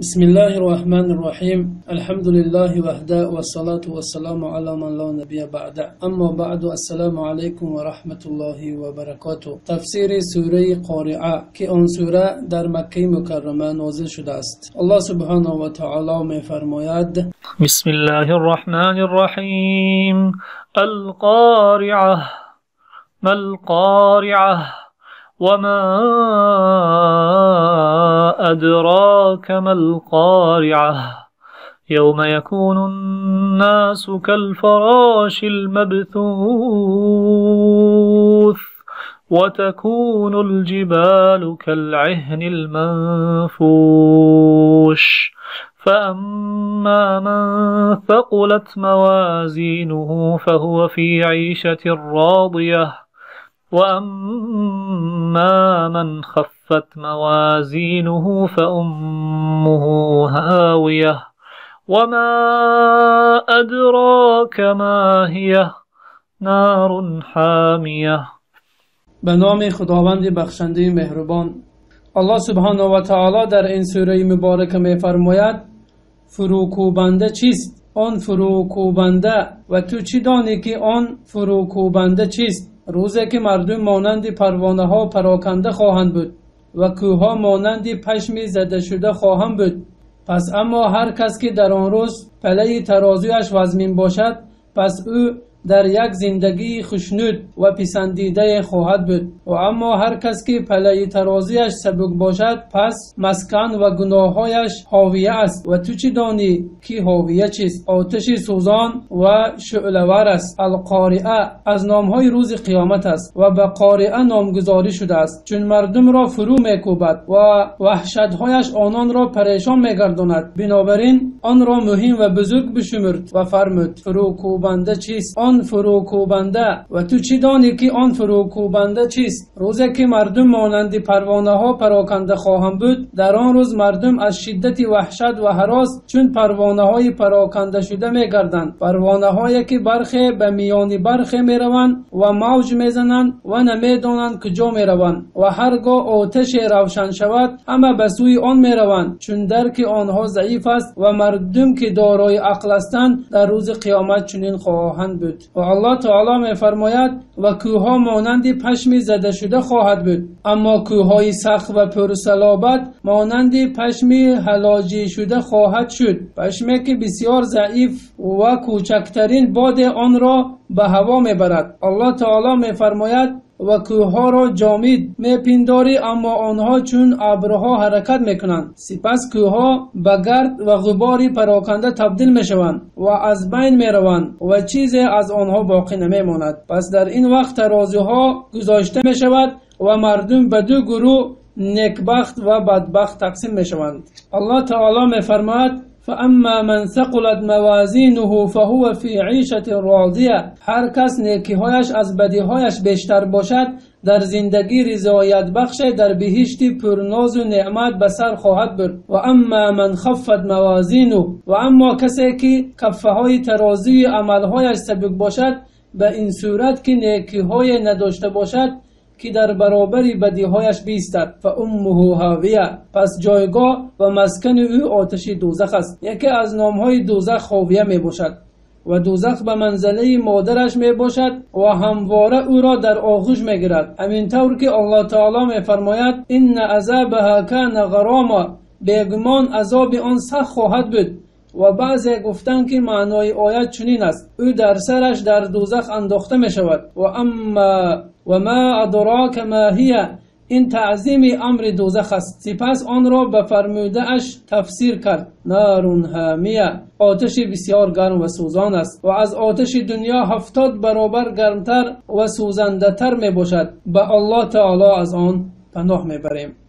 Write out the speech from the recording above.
بسم الله الرحمن الرحيم الحمد لله وحده والصلاة والسلام على من لا نبي بعده اما بعد السلام عليكم ورحمة الله وبركاته. تفسیر سوره قارعه که آن سوره در مکه مکرمه نازل شده است. الله سبحانه و تعالی می فرماید: بسم الله الرحمن الرحيم القارعة ما القارعة وما أدراك ما القارعة يوم يكون الناس كالفراش المبثوث وتكون الجبال كالعهن المنفوش فأما من ثقلت موازينه فهو في عيشة راضية وأما من خفت موازينه فأمه هاوية وما أدراك ما هي نار حامية. به نام خداوند بخشنده مهربان. الله سبحانه و تعالی در این سوره مبارکه می فرماید: فروکوبنده چیست؟ آن فروکوبنده و تو چی دانی که آن فروکوبنده چیست؟ روزی که مردم مانند پروانه ها پراکنده خواهند بود و کوه مانند پشم زده شده خواهند بود. پس اما هر کس که در آن روز پله ترازویش وزمین باشد، پس او در یک زندگی خوشنود و پسندیده خواهد بود. و اما هر کس که پله ترازویش سبک باشد، پس مسکن و گناههایش حاویه است. و تو چی دانی که حاویه چیست؟ آتش سوزان و شعله‌ور است. القارعه از نامهای روز قیامت است و به قارعه نامگذاری شده است، چون مردم را فرو میکوبد و وحشتهایش آنان را پریشان میگرداند. بنابراین آن را مهم و بزرگ بشمرد و فرمود: فروکوبنده چیست؟ آن فروکوبنده. و تو چی دانی که آن فروکوبنده چیست؟ روزی که مردم مانند پروانه ها پراکنده خواهند بود، در آن روز مردم از شدت وحشت و هراس چون پروانه های پراکنده شده می گردند. پروانه هایی که برخی به میان برخی می روند و موج می زنند و نمی دانند کجا می روند، و هرگاه آتش روشن شود همه به سوی آن می روند، چون درک آنها ضعیف است. و مردم که دارای عقل هستند در روز قیامت چنین خواهند بود. و الله تعالی می فرماید: و کوه مانند پشم زده شده خواهد بود، اما کوههای سخت و پرصلابت مانند پشم حلاجی شده خواهد شد. پشمی که بسیار ضعیف و کوچکترین باد آن را به هوا می برد. الله تعالی می فرماید: و کوه‌ها را جامید میپنداری، اما آنها چون ابرها حرکت میکنند. سپس کوه‌ها به گرد و غباری پراکنده تبدیل میشوند و از بین میروند و چیزی از آنها باقی نمیماند. پس در این وقت ترازوها گذاشته میشود و مردم به دو گروه نیکبخت و بدبخت تقسیم میشوند. الله تعالی میفرماید: فاما من ثقلت موازینه فهو فی عیشة راضیه. هر کس نیکی‌هایش از بدی‌هایش بیشتر باشد، در زندگی رضایت بخش در بهشت پرناز و نعمت به سر خواهد برد. و اما من خفت موازینه. و اما کسی که کفه‌های ترازوی عمل‌هایش سبک باشد، به این صورت که نیکی‌های نداشته باشد که در برابر بدیهایش بیستد، فامه هاویه. پس جایگاه و مسکن او آتش دوزخ است. یکی از نامهای دوزخ هاویه می باشد و دوزخ به منزله مادرش می باشد و همواره او را در آغوش می گیرد. همینطور که الله تعالی می فرماید: ان عذابها کان غراما. بیگمان عذاب آن سخت خواهد بود. و بعضی گفتند که معنای آیت چنین است: او در سرش در دوزخ انداخته می شود. و ما ادراک ما هی. این تعظیم امر دوزخ است. سپس آن را به فرموده اش تفسیر کرد: نار حامیه. آتش بسیار گرم و سوزان است و از آتش دنیا 70 برابر گرمتر و سوزنده تر می باشد. به الله تعالی از آن پناه می بریم.